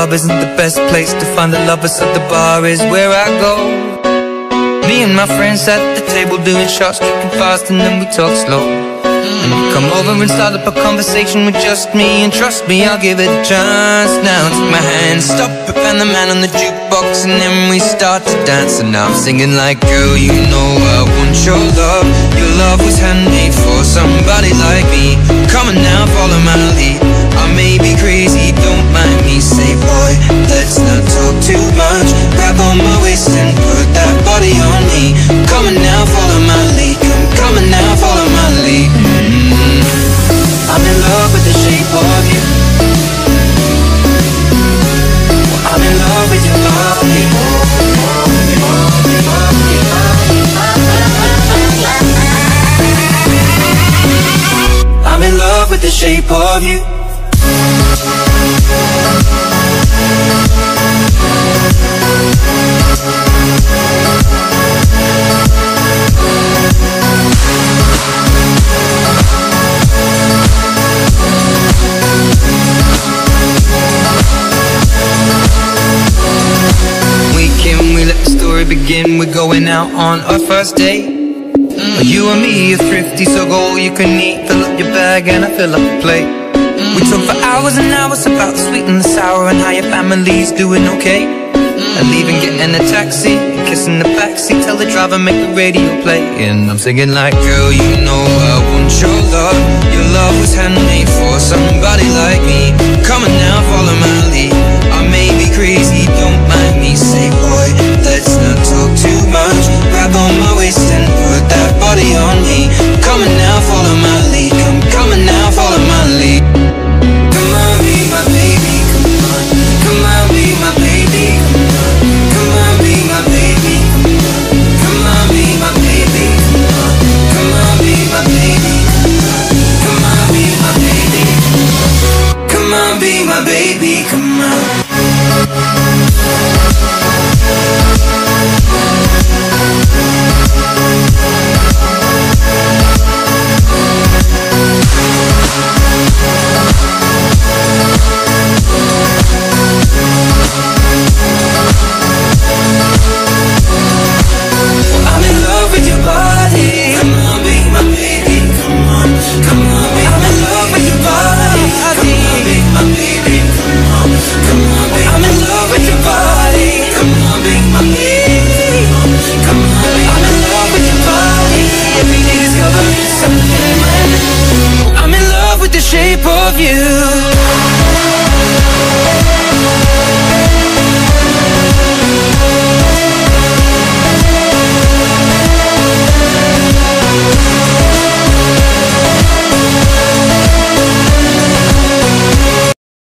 club isn't the best place to find the lovers, so the bar is where I go. Me and my friends at the table doing shots, tripping fast, and then we talk slow. And you come over and start up a conversation with just me, and trust me, I'll give it a chance. Now take my hand, stop it, and the man on the jukebox, and then we start to dance. And now I'm singing like, girl, you know I want your love. Your love was handmade for somebody like me. Come on now, follow my lead. I may be crazy, don't mind me. Say, boy, let's not talk too much. Grab on my waist and put that body on me. Come on now, follow my lead. Come on now, follow my lead. I'm in love with the shape of you. I'm in love with your body. I'm in love with the shape of you. We let the story begin. We're going out on our first date. You and me are thrifty, so go all you can eat. Fill up your bag and I fill up the plate. We talk for hours and hours about the sweet and the sour, and how your family's doing okay. And leaving, getting a taxi, and kissing the backseat. Tell the driver, make the radio play. And I'm singing like, girl, you know I want your love. Your love was handmade for somebody like me. Come on now, follow my lead. I may be crazy, don't mind me. Say, boy, let's not talk too much. Grab on my waist and put that body on me. Come on now, follow my lead. Come on now, follow my lead. Come on, be my baby, come on. Come on, be my baby, come on. Come on, be my baby, come on. Come on, be my baby, come on. Come on, be my baby, come on. Come on, be my baby, come on. Come on, be my baby, come on. I'm in love with your body. Come on, be my baby, come on. Come on, be I'm in love with your body. Come on, be my baby, come on. Come on, be I'm in love with your body. Come on, be my baby. Come on, be I'm in love with your body. Every day discovering something in my life. I'm in love with the shape of you.